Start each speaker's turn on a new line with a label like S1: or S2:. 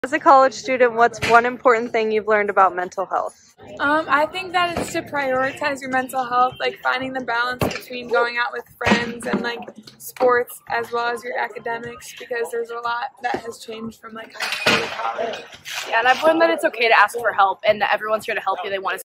S1: As a college student, what's one important thing you've learned about mental health?
S2: I think that it's to prioritize your mental health, like finding the balance between going out with friends and like sports as well as your academics, because there's a lot that has changed from like high school to college.
S3: Yeah, and I've learned that it's okay to ask for help and that everyone's here to help you. They want to